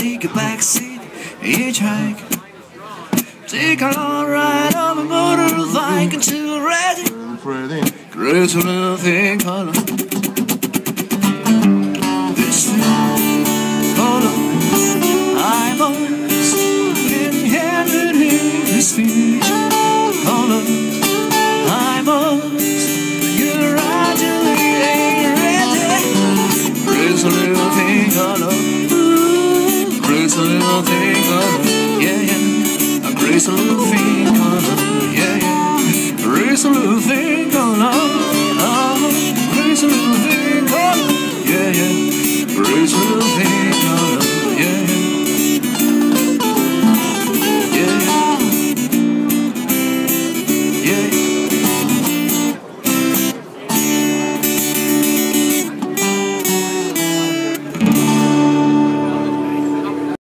take a backseat, hitchhike. Take a long ride on a motorbike until we're ready. Crazy little thing called love. This thing called love. I'm always getting handed in this thing called love. I'm always you're right till we ain't ready. Crazy little thing called love. Crazy little thing called love. Yeah, yeah. Raise a little thing called love, yeah, yeah. Raise a little thing called love, oh. Raise a little thing called love, yeah, yeah. Raise a little thing called love, yeah, yeah. Yeah, yeah. Yeah, yeah.